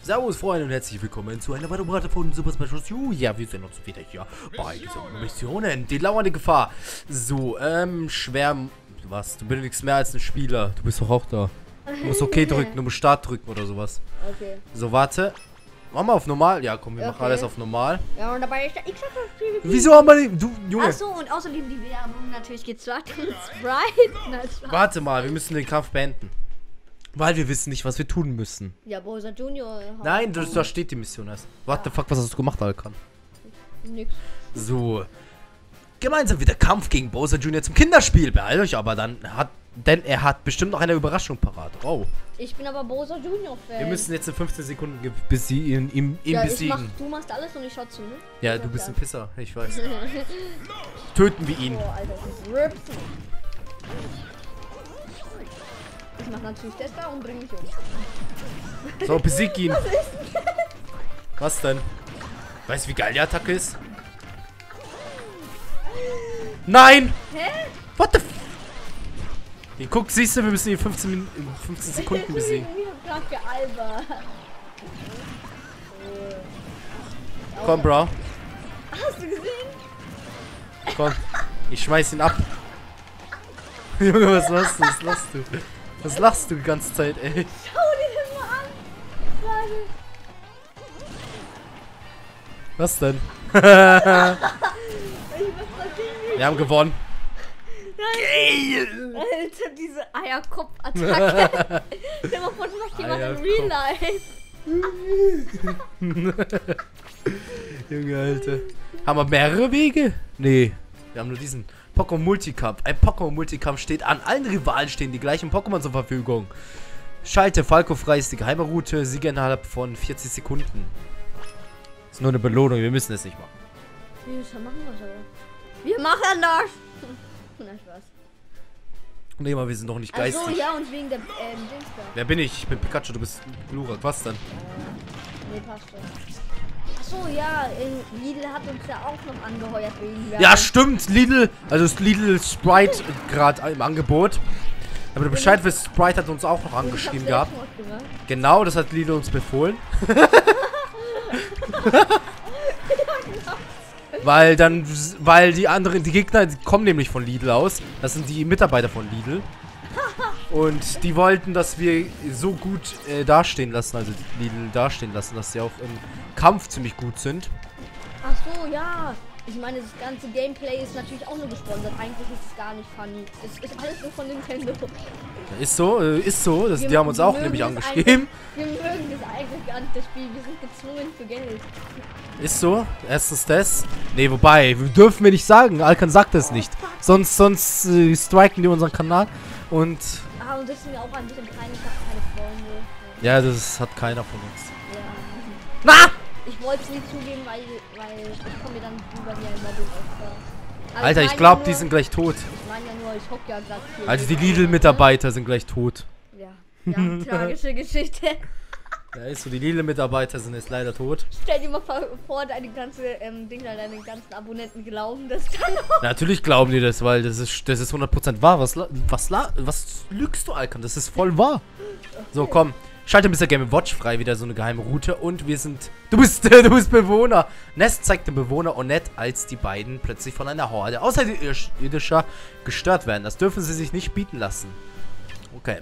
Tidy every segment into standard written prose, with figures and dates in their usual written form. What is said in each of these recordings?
Servus Freunde und herzlich willkommen zu einer weiteren Rate von Super Smash Bros. U. Ja, wir sind uns wieder hier bei dieser Missionen. Die lauernde Gefahr. So, schwer... Was? Du benötigst mehr als ein Spieler. Du bist doch auch da. Du musst OK drücken, du musst Start drücken oder sowas. Okay. So, warte. Machen wir auf normal? Ja, komm, wir machen alles auf normal. Ja, und dabei ist der X. Wieso haben wir die... Du, Junge. Achso, und außerdem die Werbung natürlich geht's weiter mit Sprite. Warte mal, wir müssen den Kampf beenden. Weil wir wissen nicht, was wir tun müssen. Ja, Bowser Junior. Nein, da steht die Mission erst. What the fuck, was hast du gemacht, Alkan? Nix. So. Gemeinsam wieder Kampf gegen Bowser Junior zum Kinderspiel. Beeilt euch aber dann denn er hat bestimmt noch eine Überraschung parat. Oh. Ich bin aber Bowser Junior Fan. Wir müssen jetzt in 15 Sekunden ihn besiegen. Du machst alles und ich schau zu, ne? Ja, du bist ein Pisser, ich weiß. Töten wir ihn. Oh, Alter, das ist RIP. Ich mach natürlich das da und bring mich um. So, besieg ihn. Was denn? Weißt du, wie geil die Attacke ist? Nein! Hä? What the f... Guck, siehst du, wir müssen ihn in 15 Sekunden besiegen. Ich hab grad gealbert. Komm, Bro. Hast du gesehen? Komm, ich schmeiß ihn ab. Junge, was machst du? Was lachst du? Was lachst du die ganze Zeit, ey? Schau dir das mal an. Was denn? Wir haben gewonnen. Geil! Alter, diese Eierkopf-Attacke. Stell dir mal vor, du machst jemand in Real Life. Junge, Alter. Haben wir mehrere Wege? Nee, wir haben nur diesen Pokémon Multikampf. Ein Pokémon Multikampf steht an. Allen Rivalen stehen die gleichen Pokémon zur Verfügung. Schalte Falco frei ist die geheime Route. Siege innerhalb von 40 Sekunden. Ist nur eine Belohnung, wir müssen es nicht machen. Wir machen das aber. Wir machen das! Nein, Spaß. Nee, aber wir sind doch nicht geistig. Achso, ja, und wegen der Dings da. Wer bin ich? Ich bin Pikachu, du bist Glurak. Was denn? Nee, passt schon. Achso, ja, Lidl hat uns ja auch noch angeheuert wegen Werbung. Ja, stimmt, Lidl. Also ist Lidl Sprite gerade im Angebot. Aber du Bescheid wirst, Sprite hat uns auch noch angeschrieben gehabt. Genau, das hat Lidl uns befohlen. Weil die Gegner die kommen nämlich von Lidl aus. Das sind die Mitarbeiter von Lidl. Und die wollten, dass wir so gut dastehen lassen, also Lidl dastehen lassen, dass sie auch im Kampf ziemlich gut sind. Ach so, ja. Ich meine, das ganze Gameplay ist natürlich auch nur gesponsert. Eigentlich ist es gar nicht funny. Es ist alles nur von Nintendo. Ist so, ist so. Die haben uns auch nämlich angeschrieben. Wir mögen das eigentlich gar nicht, das Spiel. Wir sind gezwungen für Geld. Ist so. Erstens das. Nee, wobei, dürfen wir nicht sagen. Alkan sagt das nicht. Sonst striken die unseren Kanal. Und... Ah, und das sind ja auch ein bisschen klein. Ich habe keine Freunde. Ja, das hat keiner von uns. Ja. Na! Ich wollte es nicht zugeben, weil ich komme mir dann über mir immer durch. Alter, ich glaube, die sind gleich tot. Ich meine ja nur, ich hock ja gerade hier. Also die Lidl-Mitarbeiter sind gleich tot. Ja, tragische Geschichte. Ja, ist so, die Lidl-Mitarbeiter sind jetzt leider tot. Stell dir mal vor, deine ganzen Abonnenten glauben das dann noch. Natürlich glauben die das, weil das ist 100% wahr. Was lügst du, Alkan? Das ist voll wahr. So, komm. Schalte Mr. Game & Watch frei, wieder so eine geheime Route. Und wir sind... Du bist Bewohner. Nest zeigt den Bewohner Onett, als die beiden plötzlich von einer Horde Außerirdischer gestört werden. Das dürfen sie sich nicht bieten lassen. Okay.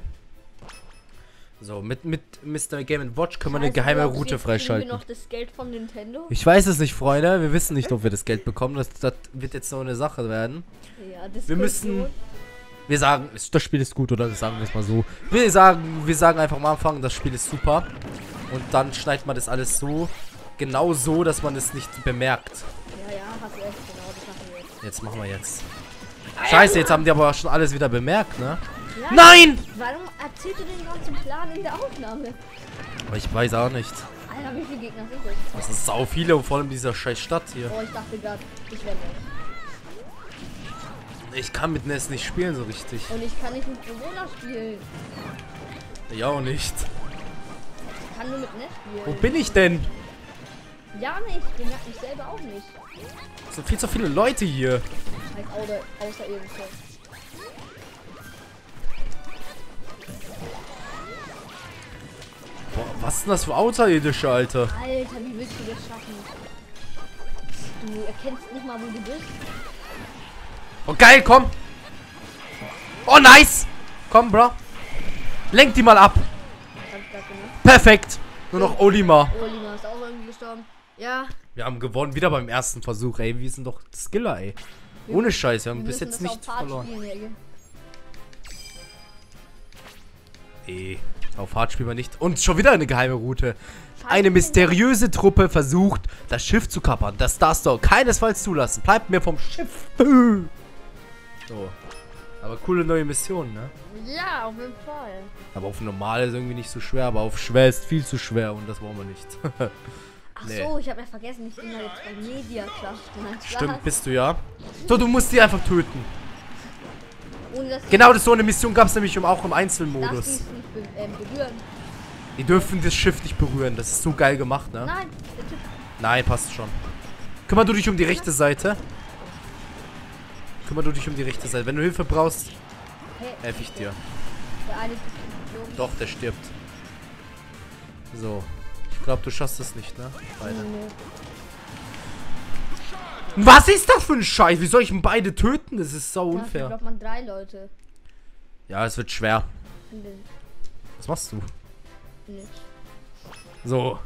So, mit Mr. Game & Watch können wir eine geheime Route freischalten. Wir noch das Geld von Nintendo? Ich weiß es nicht, Freunde. Wir wissen nicht, ob wir das Geld bekommen. Das wird jetzt so eine Sache werden. Ja, das wir müssen... Gut. Wir sagen, das Spiel ist gut, oder? Sagen wir es mal so. Wir sagen einfach am Anfang, das Spiel ist super. Und dann schneidet man das alles so, genau so, dass man es nicht bemerkt. Ja, hast du echt, genau, das machen wir jetzt. Jetzt machen wir jetzt. Scheiße, jetzt haben die aber schon alles wieder bemerkt, ne? Ja, nein! Warum erzählst du den ganzen Plan in der Aufnahme? Aber ich weiß auch nicht. Alter, wie viele Gegner sind das? Das sind sau viele, vor allem dieser scheiß Stadt hier. Oh, ich dachte gerade, ich werde nicht. Ich kann mit Ness nicht spielen so richtig. Und ich kann nicht mit Bewohner spielen. Ich auch nicht. Ich kann nur mit Ness spielen. Wo bin ich denn? Ja nicht, ich bemerke mich selber auch nicht. Es sind viel zu viele Leute hier. Halt Außerirdische. Was ist denn das für Außerirdische, Alter? Alter, wie willst du das schaffen? Du erkennst nicht mal, wo du bist. Oh, geil, komm. Oh, nice. Komm, Bro. Lenk die mal ab. Das hab ich grad gemacht. Perfekt. Nur noch Olimar. Olimar ist auch irgendwie gestorben. Ja. Wir haben gewonnen, wieder beim ersten Versuch, ey. Wir sind doch Skiller, ey. Ohne Scheiß, wir haben bis jetzt nichts verloren. Nee, auf Hard spielen wir nicht. Und schon wieder eine geheime Route. Eine mysteriöse Truppe versucht, das Schiff zu kappern. Das darfst du keinesfalls zulassen. Bleibt mir vom Schiff. So. Aber coole neue Mission, ne? Ja, auf jeden Fall. Aber auf normal ist irgendwie nicht so schwer, aber auf schwer ist viel zu schwer und das wollen wir nicht. Ach Nee. so, ich habe ja vergessen, ich bin ja jetzt bei Media Craft. Stimmt, bist du ja. So, du musst die einfach töten. Ohne dass Genau, das so eine Mission gab es nämlich auch im dass Einzelmodus. die es nicht berühren. Die dürfen das Schiff nicht berühren. Das ist so geil gemacht, ne? Nein, der Typ. Nein, passt schon. Kümmer du dich um die rechte Seite. Kümmer du dich um die rechte Seite. Wenn du Hilfe brauchst, Hey, helfe ich dir. der eine ist geflogen. Doch, der stirbt. So. Ich glaube, du schaffst es nicht, ne? Beide. Nee. Was ist das für ein Scheiß? Wie soll ich denn beide töten? Das ist so Dafür unfair. braucht man 3 Leute. Ja, es wird schwer. Nee. Was machst du? Nicht. So.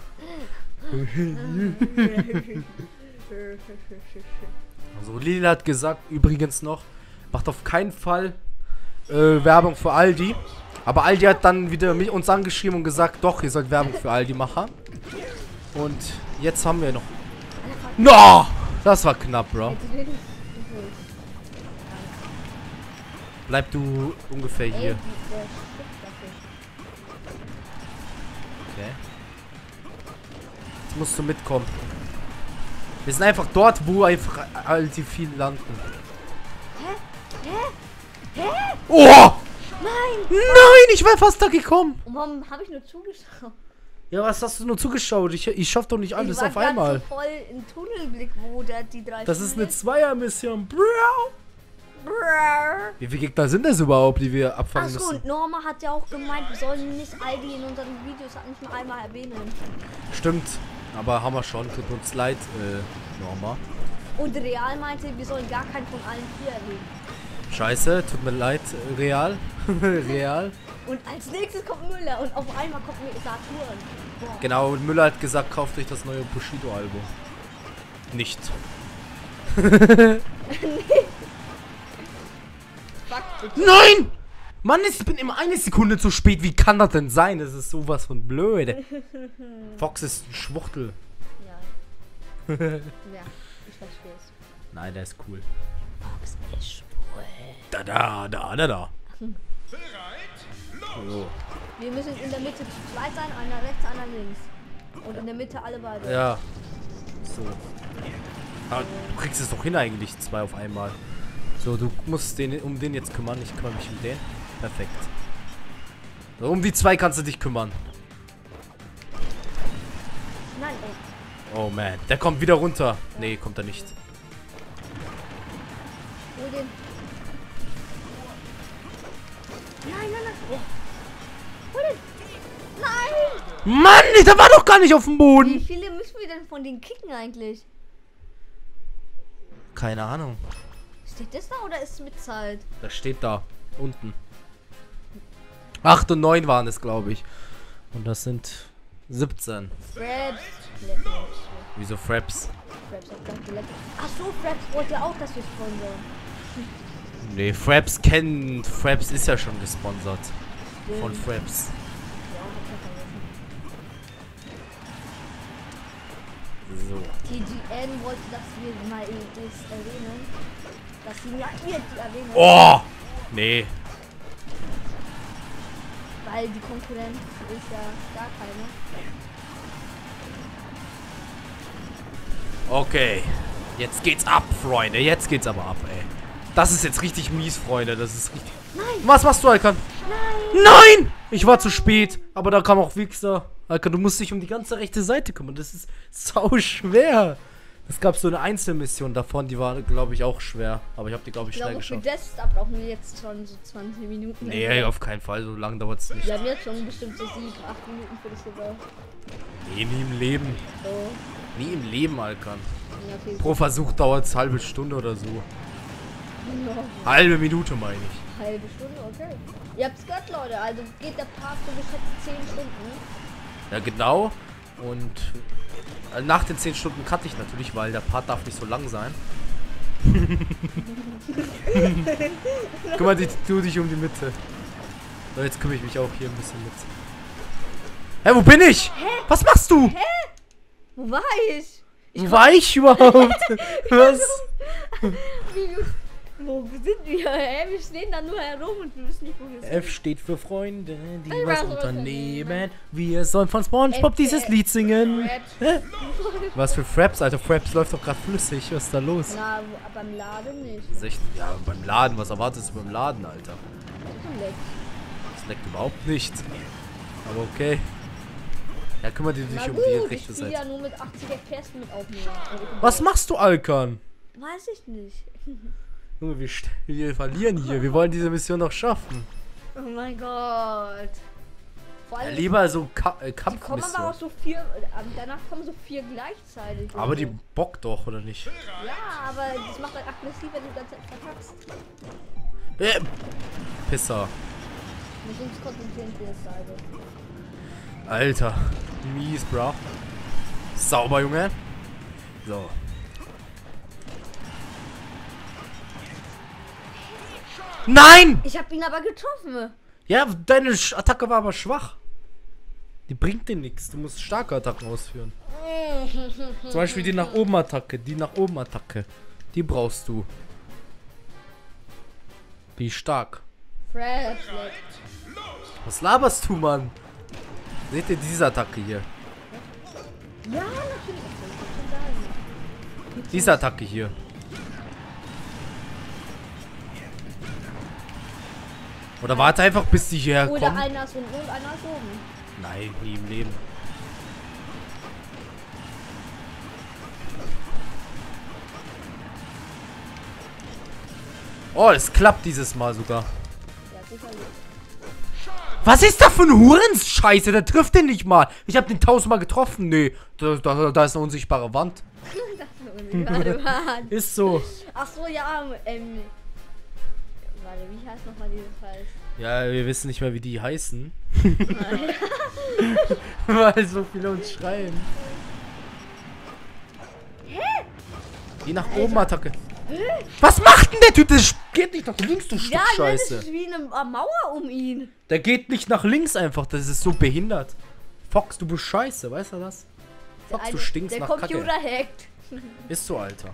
Also Lila hat gesagt, übrigens noch, macht auf keinen Fall Werbung für Aldi. Aber Aldi hat dann wieder uns angeschrieben und gesagt, doch, ihr sollt Werbung für Aldi machen. Und jetzt haben wir noch... No! Das war knapp, Bro. Bleib du ungefähr hier. Okay. Jetzt musst du mitkommen. Wir sind einfach dort, wo einfach Aldi viel landen. Hä? Oh! Nein! Nein, ich wäre fast da gekommen. Und warum habe ich nur zugeschaut? Ja, was hast du nur zugeschaut? Ich schaff doch nicht alles Ich war auf grad einmal. so voll im Tunnelblick, wo der die 3 Das ist eine Zweier-Mission, Bro. Brrr. Wie viele Gegner sind das überhaupt, die wir abfangen Achso, müssen? und Norma hat ja auch gemeint, wir sollen nicht Aldi in unseren Videos nicht mal einmal erwähnen. Stimmt, aber haben wir schon. Tut uns leid, Norma. Und Real meinte, wir sollen gar keinen von allen 4 erwähnen. Scheiße, tut mir leid, Real. Real. Und als nächstes kommt Müller und auf einmal kommt mir Saturn. Boah. Genau, und Müller hat gesagt, kauft euch das neue Bushido-Album. Nicht. Fuck, Nein! Mann, ich bin immer eine Sekunde zu spät. Wie kann das denn sein? Das ist sowas von blöd. Fox ist ein Schwuchtel. Ja. Ja, ich verstehe es. Nein, der ist cool. Fox ist schwul. Da. So. Wir müssen in der Mitte zu zweit sein, einer rechts, einer links. Und in der Mitte alle beide. Ja. So. Aber du kriegst es doch hin eigentlich, 2 auf einmal. So, du musst um den jetzt kümmern. Ich kümmere mich um den. Perfekt. So, um die 2 kannst du dich kümmern. Nein, Oh man, der kommt wieder runter. Nee, kommt er nicht. hol den. Nein. Oh. Hol den. Nein! Mann, der war doch gar nicht auf dem Wie Boden. viele müssen wir denn von denen kicken eigentlich? Keine Ahnung. Steht das da oder ist es mit Zeit? Das steht da. Unten. 8 und 9 waren es, glaube ich. Und das sind 17. Fraps. Wieso Fraps? Fraps hat ganz geleckt. Ach so, Fraps wollte ja auch, dass wir sponsern. Nee, Fraps kennen. Fraps ist ja schon gesponsert. Von Fraps. Ja, hab ich vergessen. So. TGN wollte, dass wir mal das erwähnen. Dass sie ja ihr die erwähnen. Oh! Nee. Weil die Konkurrenz ist ja gar keine. Okay. Jetzt geht's ab, Freunde. Jetzt geht's aber ab, ey. Das ist jetzt richtig mies, Freunde. Das ist richtig... Nein! Was machst du, Alkan? Nein! Nein! Ich war zu spät. Aber da kam auch Wichser. Alkan, du musst dich um die ganze rechte Seite kümmern. Das ist sau schwer. Es gab so eine Einzelmission davon, die war, glaube ich, auch schwer. Aber ich habe die, glaube ich, Ich schnell glaube, für geschafft. das brauchen wir jetzt schon so 20 Minuten. Nee, auf keinen Fall. So lange dauert es nicht. Wir haben jetzt schon bestimmt so 7, 8 Minuten für das gebraucht. Nee, nie im Leben. So. Nie im Leben, Alkan. Ja, okay. Pro Versuch dauert es halbe Stunde oder so. Ja, Halbe Minute, meine ich. halbe Stunde, okay. Ihr habt's gehört, Leute. Also geht der Part so geschätzt 10 Stunden. Ja, genau. Und nach den 10 Stunden cutte ich natürlich, weil der Part darf nicht so lang sein. Guck mal, du dich um die Mitte. So, jetzt kümmere ich mich auch hier ein bisschen mit. Hä, wo bin ich? Hä? Was machst du? Hä? Wo war ich? Wo war ich überhaupt? Was? Wo sind wir? Hä? Wir stehen da nur herum und wir wissen nicht, wo wir sind. F steht für Freunde, die Ich was weiß, was unternehmen. Wir sollen von SpongeBob dieses Lied singen. Hä? Was für Fraps, Alter? Fraps läuft doch gerade flüssig. Was ist da los? Na, beim Laden nicht. Ja, beim Laden. Was erwartest du beim Laden, Alter? Leck. Das leckt überhaupt nicht. Aber okay. Ja, kümmere dich Na um gut, die ich rechte spiele Seite. ja nur mit 80 FPS mit aufnehmen. Was machst du, Alkan? Weiß ich nicht. Junge, wir verlieren hier. Wir wollen diese Mission noch schaffen. Oh mein Gott. Vor Ja, allem, lieber so kommen aber auch Kampfmission. so 4, danach kommen so 4 gleichzeitig. Aber und die so. bockt doch, oder nicht? Ja, aber das macht halt aggressiv, wenn du die ganze Zeit verkackst. Pisser. Wir müssen uns konzentrieren für das Seite. Alter. Mies, bro. Sauber, Junge. So. Nein! Ich hab ihn aber getroffen. Ja, deine Attacke war aber schwach. Die bringt dir nichts. Du musst starke Attacken ausführen. Zum Beispiel die nach oben Attacke. Die nach oben Attacke. Die brauchst du. Die ist stark. Fresh. Was laberst du, Mann? Seht ihr diese Attacke hier? Ja, natürlich. Diese Attacke hier. Oder warte einfach, bis die hierher Oder kommen. einer ist unten und einer ist oben. Nein, nie im Leben. Oh, es klappt dieses Mal sogar. Ja, sicherlich. Was ist da für ein Hurens-Scheiße? Der trifft den nicht mal. Ich hab den 1000-mal getroffen. Nee, da ist eine unsichtbare Wand. Warte, warte. Ist so. Ach so, ja, warte, wie heißt nochmal dieses Fall? Ja, wir wissen nicht mehr, wie die heißen. Weil so viele uns schreien. Hä? Die nach oben Attacke. Was macht denn der Typ? Das geht nicht nach links, du Stück Ja, das Scheiße. ist wie eine Mauer um ihn. Der geht nicht nach links einfach. Das ist so behindert. Fox, du bist scheiße, weißt du das? Fox, du stinkst Der nach Computer Kacke. hackt. Ist so, Alter.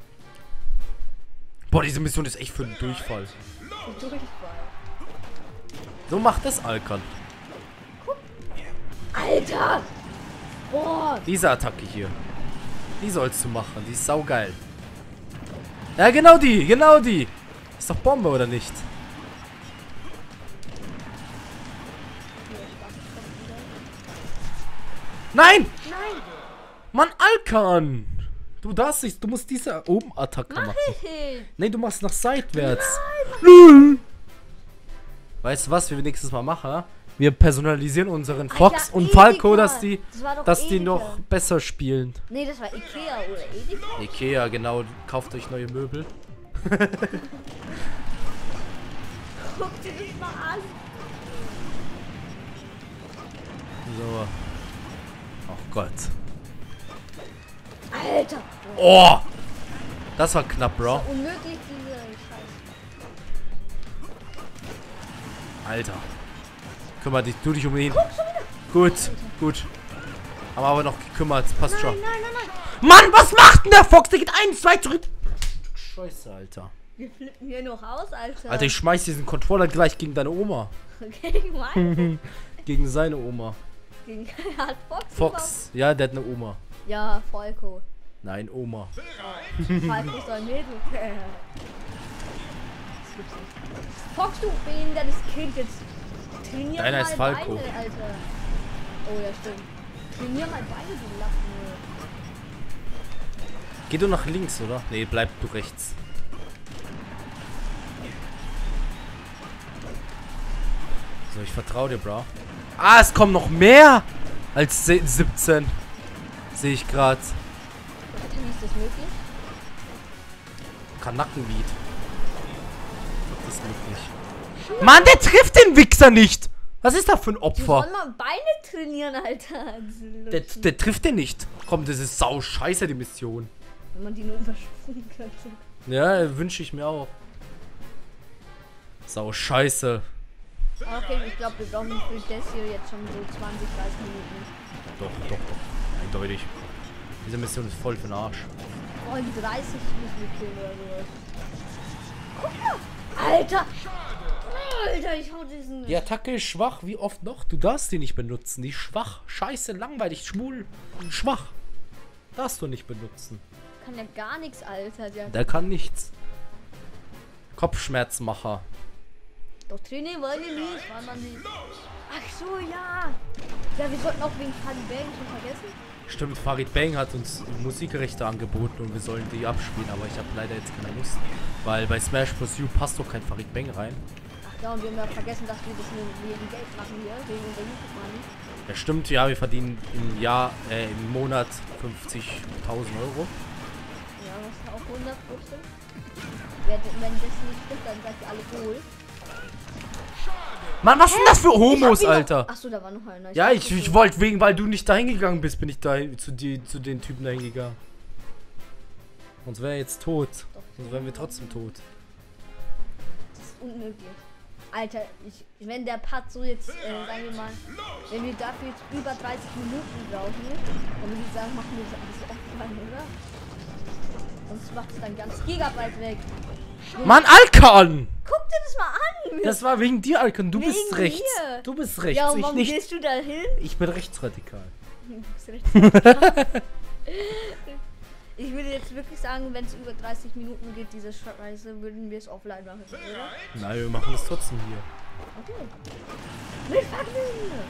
Boah, diese Mission ist echt für einen Durchfall. Durchfall. So macht es Alkan. Alter! Boah! Diese Attacke hier. Die sollst du machen. Die ist saugeil. Ja, genau die. Genau die. Ist doch Bombe, oder nicht? Nein! Nein! Mann, Alkan! Du darfst nicht. Du musst diese oben Attacke machen. Hey. Nee, du machst nach seitwärts. Nein. Weißt du, was wir nächstes Mal machen? Wir personalisieren unseren Fox Alter, und Falco, Edeka. dass die Edeka. noch besser spielen. Nee, das war Ikea oder Edeka? Ikea, genau. Kauft euch neue Möbel. Guck dir das mal an. So. Oh Gott. Alter! Oh! Das war knapp, Bro. Unmöglich, diese Scheiße. Alter. Kümmere dich, du dich um ihn. Gut, gut. Haben wir aber noch gekümmert. Passt schon. Nein, nein, nein. Mann, was macht denn der Fox? Der geht 1, 2 zurück. Scheiße, Alter. Wir flippen hier noch aus, Alter. Alter, ich schmeiß diesen Controller gleich gegen deine Oma. Gegen meine? Gegen seine Oma. Gegen hat Fox? Fox. Ja, der hat eine Oma. Überhaupt? Ja, Falco. Nein, Oma. Falco ist ein Mädel. Das gibt's nicht. Fox, du behindertes Kind, jetzt trainier Deiner mal ist Falco. Beine, Alter. Oh, ja, stimmt. Trainier mal Beine, du Lappen. Geh du nach links, oder? Nee, bleib du rechts. So, ich vertraue dir, Bro. Ah, es kommen noch mehr als 17. Sehe ich gerade. Wie ist das möglich? Kanackenbeat. Das ist möglich. Mann, der trifft den Wichser nicht! Was ist da für ein Die Opfer? sollen mal Beine trainieren, Alter. Der trifft den nicht. Komm, das ist sau scheiße, die Mission. Wenn man die nur übersprungen könnte. Ja, wünsche ich mir auch. Sau scheiße. Okay, ich glaube, wir brauchen für das hier jetzt schon so 20, 30 Minuten. Doch. Eindeutig. Diese Mission ist voll für den Arsch. Oh, die 30 müssen wir killen oder sowas. Guck mal! Alter! Alter, ich hau diesen... Die Attacke ist schwach. Wie oft noch? Du darfst die nicht benutzen. Die ist schwach. Scheiße, langweilig, schwul. Schwach. Darfst du nicht benutzen. Kann ja gar nichts, Alter. Der kann nichts. Kopfschmerzmacher. Doch trainieren wollen die nicht, weil man die... Ach so, ja. Ja, wir sollten auch wegen Farid Bang schon vergessen. Stimmt, Farid Bang hat uns Musikrechte angeboten und wir sollen die abspielen, aber ich habe leider jetzt keine Lust. Weil bei Smash Bros. U passt doch kein Farid Bang rein. Ach ja, und wir haben ja vergessen, dass wir das nur wegen Geld machen hier, wegen unserer YouTube-Money. Ja stimmt, ja, wir verdienen im Jahr, im Monat 50.000 Euro. Ja, was ist auch 100%. Wenn das nicht stimmt, dann seid ihr alle wohl. Mann, was sind das für Homos, Alter? Achso, da war noch einer. Ja, ich wollte weil du nicht dahin gegangen bist, bin ich da zu den Typen dahin gegangen. Sonst wäre er jetzt tot. Sonst wären wir trotzdem tot. Das ist unmöglich. Alter, wenn der Part so jetzt, sagen wir mal, wenn wir dafür jetzt über 30 Minuten brauchen, dann würde ich sagen, machen wir das alles offline, oder? Sonst macht es dann ganz Gigabyte weg. Mann, Alkan! Guck dir das mal an! Das war wegen dir, Alkan. Du Wegen bist rechts. mir. Du bist rechts, Ja, und ich warum nicht. gehst du da hin? Ich bin rechtsradikal. Ich würde jetzt wirklich sagen, wenn es über 30 Minuten geht, diese Scheiße, würden wir es offline machen, oder? Nein, wir machen es trotzdem hier. Okay. Wir fangen hier.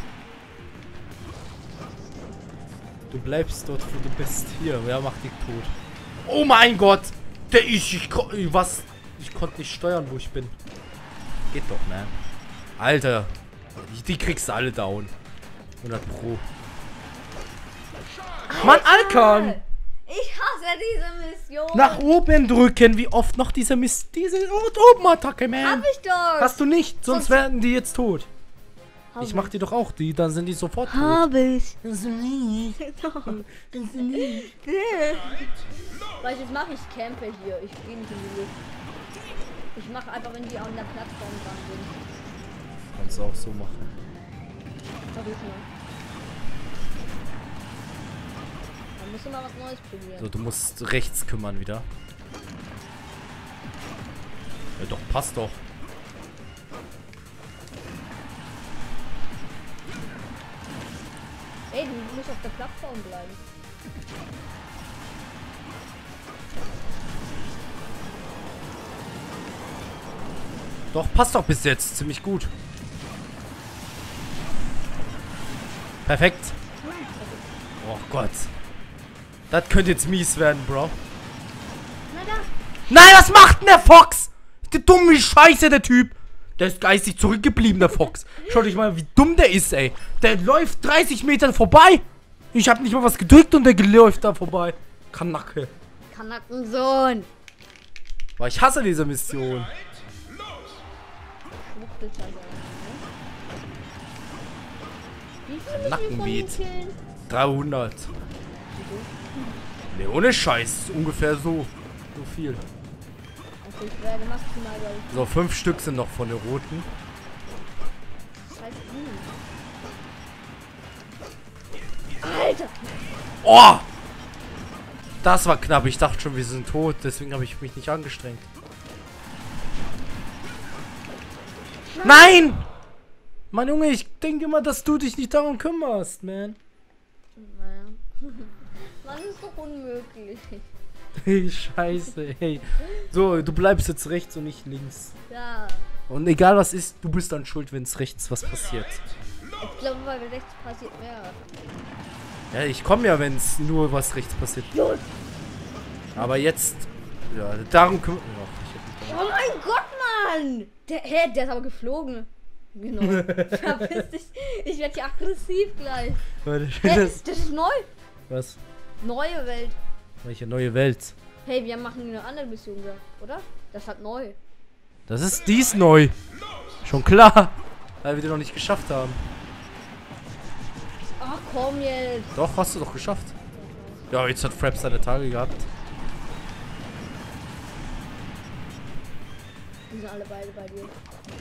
Du bleibst dort, wo du bist. Hier, wer macht dich tot? Oh mein Gott! Ich konnte nicht steuern, wo ich bin. Geht doch, man. Alter. Die kriegst du alle down. 100 Pro. Mann, Alkan! Ich hasse diese Mission. Nach oben drücken. Wie oft noch diese Oben-Attacke, man? Hab ich doch. Hast du nicht, sonst werden die jetzt tot. Hab Ich mach die doch auch. Dann sind die sofort tot. Hab ich. Das ist nie. Was ich jetzt mache, ich campe hier. Ich gehe nicht in die Luft. Ich mache einfach, wenn die an der Plattform dran sind. Kannst du auch so machen. Versuch mal. Dann musst du mal was Neues probieren. So, du musst rechts kümmern wieder. Ja doch, passt doch. Ey, du musst auf der Plattform bleiben. Doch, passt doch bis jetzt. Ziemlich gut. Perfekt. Oh Gott. Das könnte jetzt mies werden, Bro. Na da. Nein, was macht denn der Fox? Der dumme Scheiße, der Typ. Der ist geistig zurückgeblieben, der Fox. Schaut euch mal, wie dumm der ist, ey. Der läuft 30 Metern vorbei. Ich habe nicht mal was gedrückt und der läuft da vorbei. Kanacke. Kanackensohn. Boah, ich hasse diese Mission. Wie viel Nackenbeat. müssen wir von ihm killen? 300. Ne, ohne Scheiß. Ungefähr so. So viel. Okay, ich werde maximal bei So, 5 Stück sind noch von den roten. Alter! Oh! Das war knapp. Ich dachte schon, wir sind tot. Deswegen habe ich mich nicht angestrengt. Nein! Mann, Junge, ich denke immer, dass du dich nicht darum kümmerst, man. Naja. Mann, ist doch unmöglich. Hey, Scheiße, hey. So, du bleibst jetzt rechts und nicht links. Ja. Und egal was ist, du bist dann schuld, wenn es rechts was passiert. Ich glaube, weil rechts passiert mehr. Ja, ich komme ja, wenn es nur was rechts passiert. Los! Aber jetzt... Ja, darum kümmern... Oh mein Gott, Mann! Der ist aber geflogen. Genau. Verpiss dich. Ich werde hier aggressiv gleich. Das ist neu. Was? Neue Welt. Welche neue Welt? Hey, wir machen eine andere Mission da, oder? Das hat neu. Das ist dies neu. Schon klar. Weil wir den noch nicht geschafft haben. Ach komm jetzt. Doch, hast du doch geschafft. Ja, jetzt hat Fraps seine Tage gehabt. Die sind alle beide bei dir.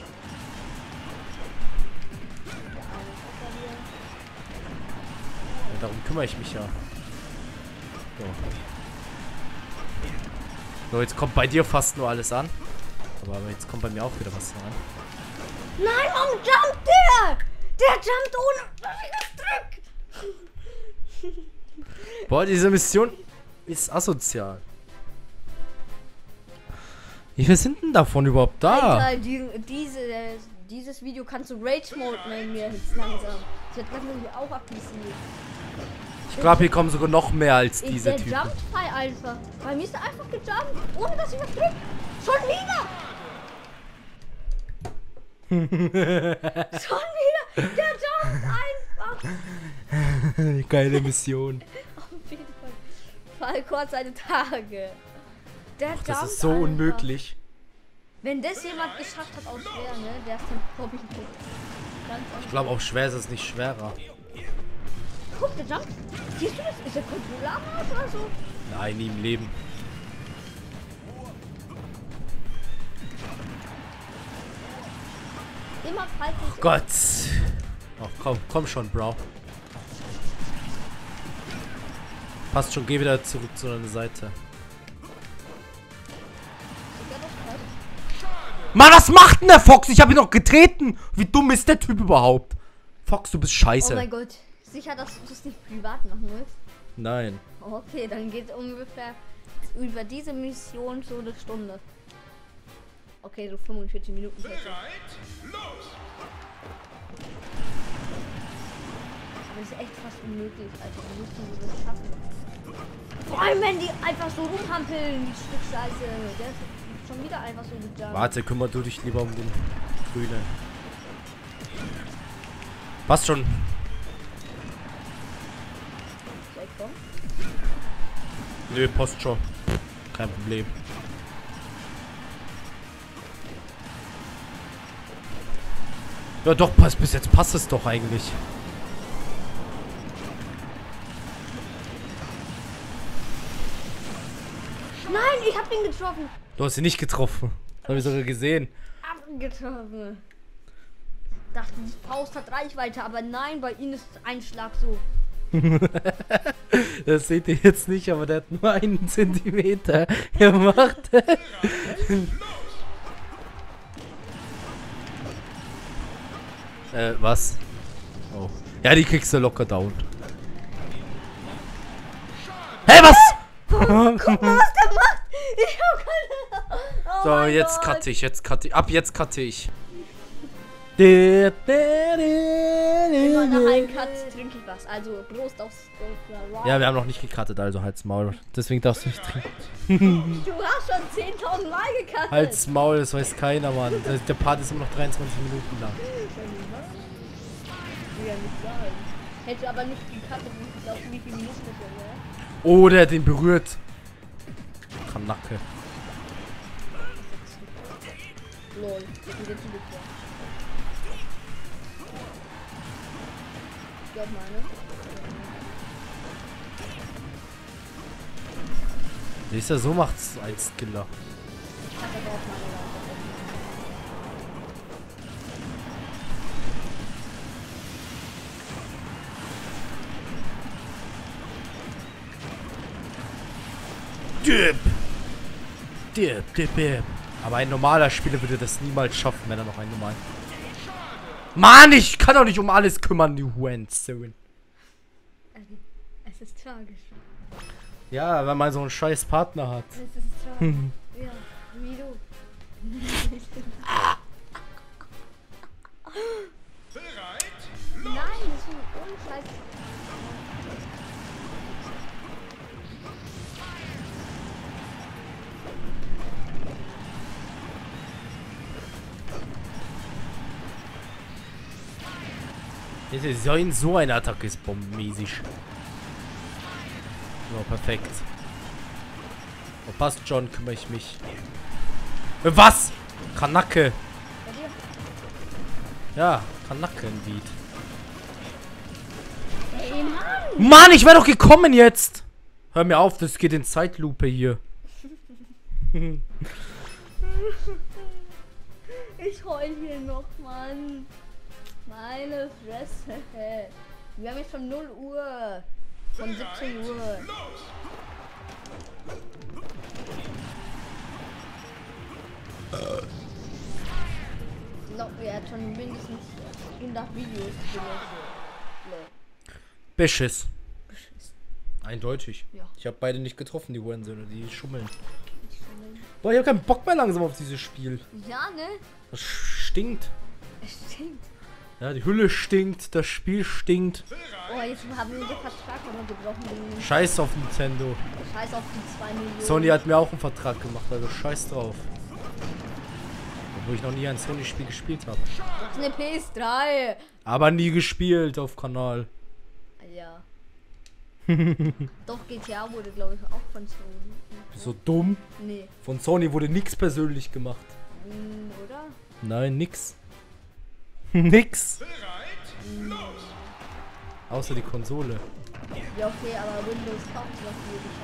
Ja, darum kümmere ich mich ja. So. So, jetzt kommt bei dir fast nur alles an. Aber jetzt kommt bei mir auch wieder was an. Nein, warum jumpt der? Der jumpt ohne, dass ich das drück. Boah, diese Mission ist asozial. Wie viel sind denn davon überhaupt da? Alter, dieses Video kannst du Rage Mode nennen mir jetzt langsam. Das wird langsam auch aggressiv. Ich glaube, hier kommen sogar noch mehr als diese Der Typen. jumpt frei einfach. Bei mir ist er einfach gejumpt, ohne dass ich was drück. Schon wieder! Schon wieder! Der jumpt einfach! Geile Mission. Auf jeden Fall. Falco hat seine Tage. Der Das jumpt ist so einfach. unmöglich. Wenn das jemand geschafft hat aus schwer, ne? Der ist dann, glaube ich, tot. Ich glaube, auf schwer ist es nicht schwerer. Guck, der jumpt. Siehst du das? Ist der Controller am Arsch oder so? Nein, nie im Leben. Immer falsch. Oh Gott. Ach komm schon, Bro. Passt schon, geh wieder zurück zu deiner Seite. Mann, was macht denn der Fox? Ich habe ihn noch getreten. Wie dumm ist der Typ überhaupt? Fox, du bist scheiße. Oh mein Gott. Sicher, dass du das nicht privat machen willst? Nein. Okay, dann geht ungefähr über diese Mission so eine Stunde. Okay, so 45 Minuten. Aber das ist echt fast unmöglich, Alter. Wie müssen wir das schaffen? Vor allem, wenn die einfach so rumhampeln, die Stück Scheiße. Der ist schon wieder einfach so gejumpt. Warte, kümmer du dich lieber um den Grünen. Passt schon. Soll ich kommen? Nö, passt schon. Kein Problem. Ja doch, bis jetzt passt es doch eigentlich. Nein, ich hab ihn getroffen. Du hast ihn nicht getroffen. Das habe ich sogar gesehen. Abgetroffen. Dachte, die Faust hat Reichweite, aber nein, bei ihnen ist ein Schlag so. Das seht ihr jetzt nicht, aber der hat nur 1 Zentimeter gemacht. Was? Oh. Ja, die kriegst du locker down. Hey, was? Guck mal, was der macht. Ich hab keine... Oh So, mein jetzt Gott. cutte ich, ab jetzt cutte ich. Immer nach einem Cut trinke ich was. Also, Prost aufs Gold. Ja, wir haben noch nicht gecuttet, also halt's Maul. Deswegen darfst du nicht trinken. Du hast schon 10.000 Mal gecuttet. Halt's Maul, das weiß keiner, Mann. Der Part ist immer noch 23 Minuten lang. Ich will ja nicht sagen. Hätte aber nicht gecuttet, ich glaube, wie viele Minuten das wäre. Oh, der hat den berührt. Kanacke. Lol, ich bin jetzt zurück. Ich glaube meine. Siehst du, so macht's ein Skiller. Ich hatte aber auch meine Lampe. Dip. Aber ein normaler Spieler würde das niemals schaffen, wenn er noch einen normalen. Mann, ich kann doch nicht um alles kümmern, die Hurensohn. Es ist tragisch. Ja, wenn man so einen scheiß Partner hat. Es ist tragisch. Ja, wie du. Nein, das ist ein Unscheiß. So eine Attacke ist bombenmäßig. So, perfekt. Oh, passt, John, kümmere ich mich. Was? Kanacke. Bei dir? Ja, Kanacke im Beat. Ey, Mann! Mann, ich wäre doch gekommen jetzt. Hör mir auf, das geht in Zeitlupe hier. Ich heul hier noch, Mann. Meine Fresse. Wir haben jetzt schon 0 Uhr. Von 17 Uhr. Ich glaube, er hat schon mindestens 100 Videos gelöscht. Beschiss. Eindeutig. Ja. Ich habe beide nicht getroffen, die Hurensöhne, die schummeln. Boah, ich habe keinen Bock mehr langsam auf dieses Spiel. Ja, ne? Das stinkt. Es stinkt. Ja, die Hülle stinkt, das Spiel stinkt. Oh, jetzt haben wir den Vertrag aber gebrochen. Scheiß auf Nintendo. Scheiß auf die 2 Millionen. Sony hat mir auch einen Vertrag gemacht, also scheiß drauf. Obwohl ich noch nie ein Sony-Spiel gespielt habe. Das ist eine PS3. Aber nie gespielt auf Kanal. Ja. Doch, GTA wurde, glaube ich, auch von Sony. So dumm. Nee. Von Sony wurde nichts persönlich gemacht. Oder? Nein, nix. Nix. Außer die Konsole. Ja, okay, aber Windows kauft was für die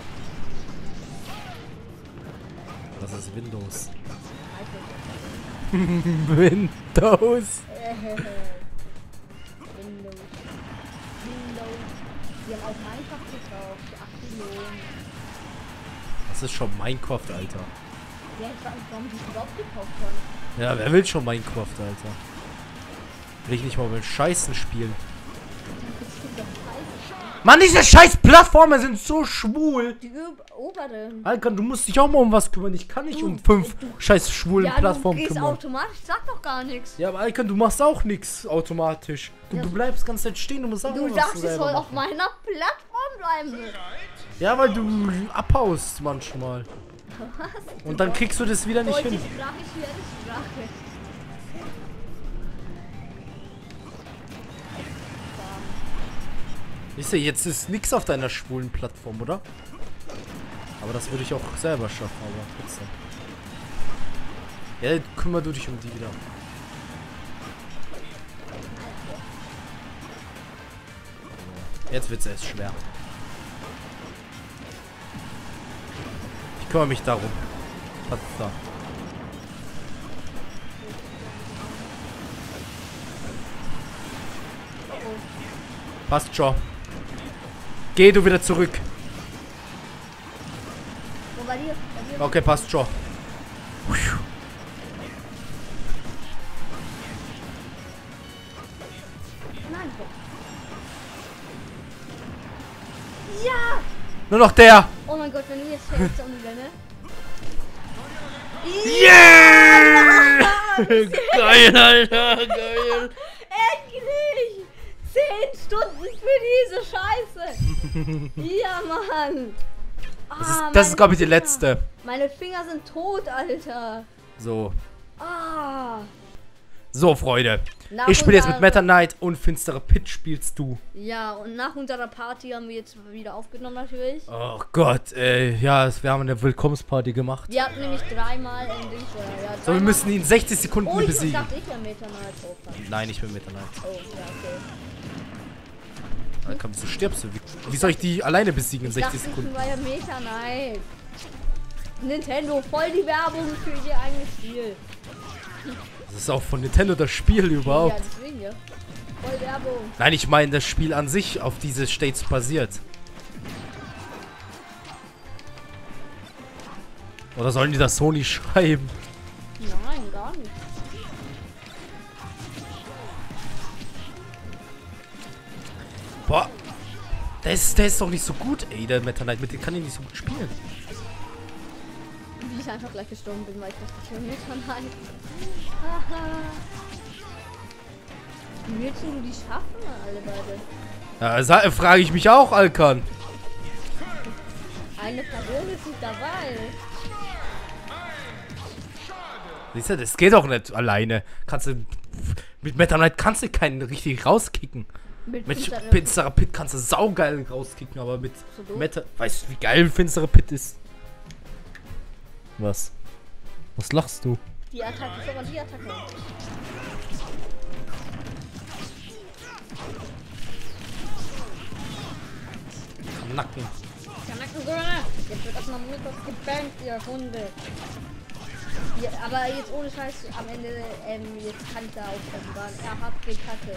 Scheiße. Das ist Windows. iPhone. Windows. Windows. Die haben auch Minecraft gekauft. Für 8 Millionen. Das ist schon Minecraft, Alter. Ja, ich weiß nicht, warum die es überhaupt gekauft haben. Ja, wer will schon Minecraft, Alter? Will ich nicht mal mit Scheißen spielen. Das stimmt doch scheiße. Mann, diese scheiß Plattformen sind so schwul. Die obere. Alter, du musst dich auch mal um was kümmern. Ich kann nicht um 5 scheiß schwulen Ja, Plattformen du gehst kümmern. automatisch, sag doch gar nichts. Ja, aber Alter, du machst auch nichts automatisch. Ja. Du bleibst ganz Zeit stehen und musst auch Du was sagst, es selber soll machen. auf meiner Plattform bleiben. Ja, weil du abhaust manchmal. Was? Und dann kriegst du das wieder nicht Heute hin. Sprache, schwere Sprache. Siehst du, jetzt ist nichts auf deiner schwulen Plattform, oder? Aber das würde ich auch selber schaffen, aber trotzdem. Ja, kümmer du dich um die wieder. Jetzt wird's erst schwer. Ich kümmere mich darum. Was ist da? Passt schon. Geh du wieder zurück. Wo bei dir? Bei dir? Okay, passt schon. Nein. Ja! Nur noch der. Oh mein Gott, wenn du jetzt fällst und wieder, ne? Yeah! Geil, Alter, geil. Endlich! 10 Stunden für diese Scheiße! Ja, Mann! Das ist glaube ich, die Finger. letzte. Meine Finger sind tot, Alter! So. Ah! So, Freunde. Nach Ich spiele jetzt mit unserer- Meta Knight und Finstere Pit spielst du. Ja, und nach unserer Party haben wir jetzt wieder aufgenommen, natürlich. Oh Gott, ja, wir haben eine Willkommensparty gemacht. Wir hatten nämlich dreimal ein Ding vorher. Ja, So, wir dreimal- müssen ihn in 60 Sekunden Oh, ich besiegen. dachte, ich wäre Meta Knight. Oh, fuck. Nein, ich bin Meta Knight. Oh, ja, okay. Komm, wieso stirbst du? Wie soll ich die alleine besiegen in Ich 60 dachte, Sekunden? ich war ja Meta Knight. Nintendo, voll die Werbung für ihr eigenes Spiel. Das ist auch von Nintendo das Spiel Ja, überhaupt. deswegen, ja. Voll Werbung. Nein, ich meine das Spiel an sich auf diese States basiert. Oder sollen die das Sony schreiben? Nein, gar nicht. Boah. Der ist doch nicht so gut, ey, der Meta Knight. Mit dem kann ich nicht so gut spielen. Wie ich einfach gleich gestorben bin, weil ich dachte, ich wäre Meta Knight. Haha. Wie willst du die schaffen, alle beide? Ja, frage ich mich auch, Alkan. Eine Person ist nicht dabei. Siehst du, das geht doch nicht alleine. Kannst du Mit Meta Knight kannst du keinen richtig rauskicken. Mit Finsterer Pit kannst du saugeil rauskicken, aber mit So Meta... Weißt du, wie geil Finsterer Pit ist? Was? Was lachst du? Die Attacke ist aber die Attacke. Nacken. Jetzt wird erstmal Mythos gebannt, ihr Hunde. Ja, aber jetzt ohne Scheiß, am Ende, jetzt kann ich da aufpassen, weil er hat gekacke.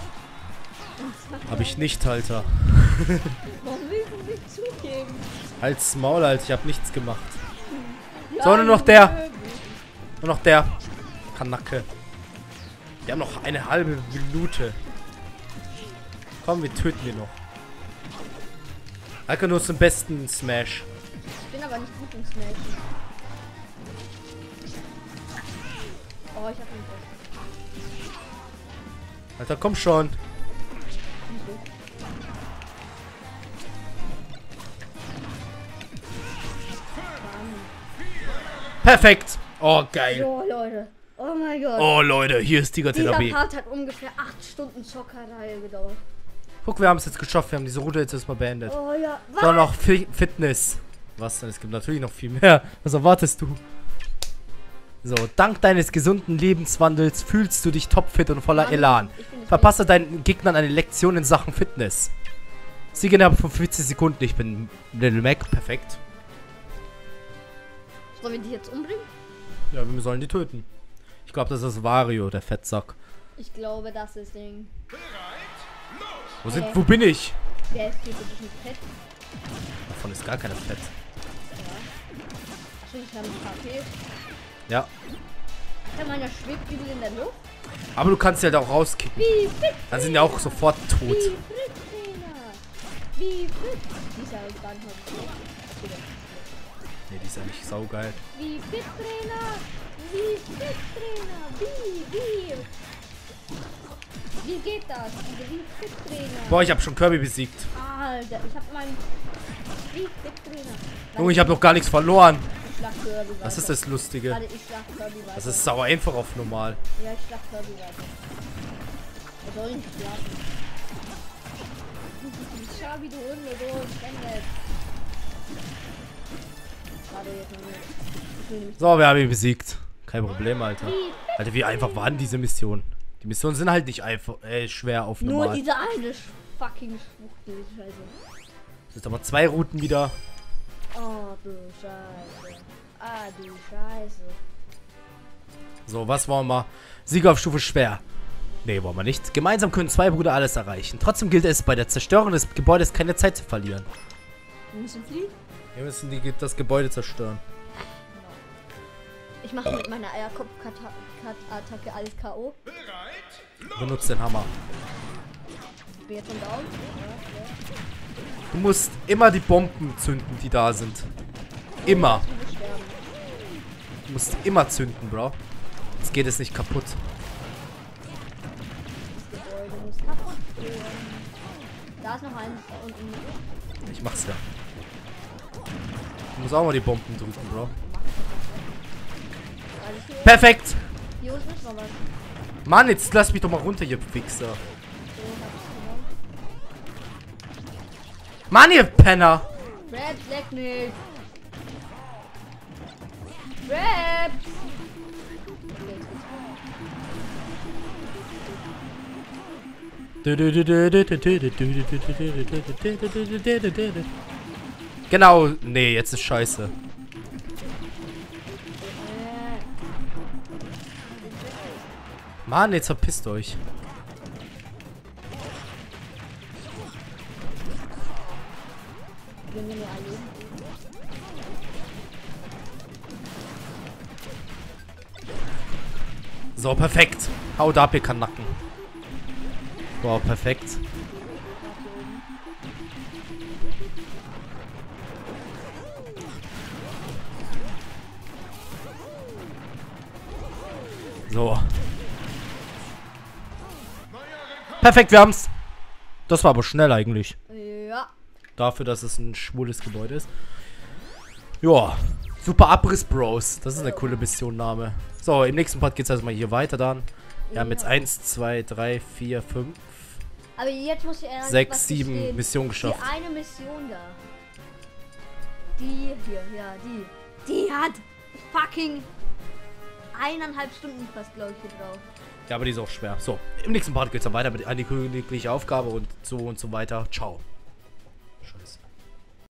Hab ich nicht, Alter. Warum willst du nicht zugeben? Halt's Maul, Alter. Ich hab nichts gemacht. Ja, So, nur noch der. Nur noch der. Kanacke. Wir haben noch eine halbe Minute. Komm, wir töten ihn noch. Alter, nur zum besten Smash. Ich bin aber nicht gut im Smashen. Oh, ich hab ihn fest. Alter, komm schon. Perfekt. Oh, geil. So, Leute. Oh mein Gott. Oh, Leute, hier ist Dieser Tiger-Therapie. Part hat ungefähr 8 Stunden Zockerreihe gedauert. Guck, wir haben es jetzt geschafft. Wir haben diese Route jetzt erstmal beendet. Oh ja. So, noch Fitness. Was denn? Es gibt natürlich noch viel mehr. Was erwartest du? So, dank deines gesunden Lebenswandels fühlst du dich topfit und voller Elan. Verpasse deinen Gegnern eine Lektion in Sachen Fitness. Siege innerhalb von 40 Sekunden. Ich bin Little Mac. Perfekt. Sollen wir die jetzt umbringen? Ja, wir sollen die töten. Ich glaube, das ist Wario, der Fettsack. Ich glaube, das ist Ding. Wo bin ich? Der ist hier wirklich nicht fett. Davon ist gar keiner fett. Achso, ich habe ein KP. Ja. Ja, meiner schwebt übel in der Luft. Aber du kannst sie halt auch rauskicken. Wie fit? Dann sind die auch sofort tot. Wie fit, Trainer? Wie fit? Die ist ja gar nicht mal so. Nee, die ist ja nicht saugeil. Wie fit, Trainer? Wie fit, Trainer? Wie geht das? Wie fit, Trainer? Boah, ich habe schon Kirby besiegt. Alter, ich hab meinen... Wie fit, Trainer? Junge, ich habe noch gar nichts verloren. Ich schlag Kirby weiter. Was ist das Lustige? Warte, ich schlag Kirby weiter. Das ist sauer einfach auf normal. Ja, ich schlag Kirby weiter. Er soll nicht schlafen. Schau, wie du Hunde, du Spendet. Warte, jetzt noch nicht. Ich will nämlich... So, wir haben ihn besiegt. Kein Problem, Alter. Alter, wie einfach waren diese Missionen? Die Missionen sind halt nicht einfach schwer auf Nur normal. diese eine fucking Schwuchtel, Scheiße. Es sind aber 2 Routen wieder. Oh, du Scheiße. Ah, du Scheiße. So, was wollen wir? Sieger auf Stufe schwer. Nee, wollen wir nicht. Gemeinsam können 2 Brüder alles erreichen. Trotzdem gilt es, bei der Zerstörung des Gebäudes keine Zeit zu verlieren. Wir müssen fliehen? Wir müssen das Gebäude zerstören. Ich mache mit meiner Eierkopf-Attacke alles K.O. Benutzt den Hammer. Ich bin jetzt schon down. Du musst immer die Bomben zünden, die da sind. Immer. Du musst immer zünden, Bro. Jetzt geht es nicht kaputt. Das Gebäude muss kaputt gehen. Da ist noch eins da unten. Ich mach's ja. Du musst auch mal die Bomben drücken, Bro. Perfekt! Hier unten ist noch was. Mann, jetzt lass mich doch mal runter, ihr Wichser. So, hab ich genommen. Mann, ihr Penner! Raps, leck nicht. Raps! Genau, nee, jetzt ist scheiße. Mann, jetzt verpisst euch. Gehen wir mir alle. So, perfekt. Haut ab, ihr Kanacken. Boah, perfekt. So. Perfekt, wir haben's. Das war aber schnell eigentlich. Ja. Dafür, dass es ein schwules Gebäude ist. Joa. Super Abriss, Bros. Das ist eine coole Missionname. So, im nächsten Part geht's erstmal hier weiter dann. Wir haben jetzt 1, 2, 3, 4, 5, Aber jetzt muss ich ehrlich 6, 7 Missionen Die geschafft. eine Mission da. Die hier, ja, die. Die hat fucking 1,5 Stunden fast, glaube ich, gebraucht. Ja, aber die ist auch schwer. So, im nächsten Part geht es dann weiter mit einer königlichen Aufgabe und so weiter. Ciao.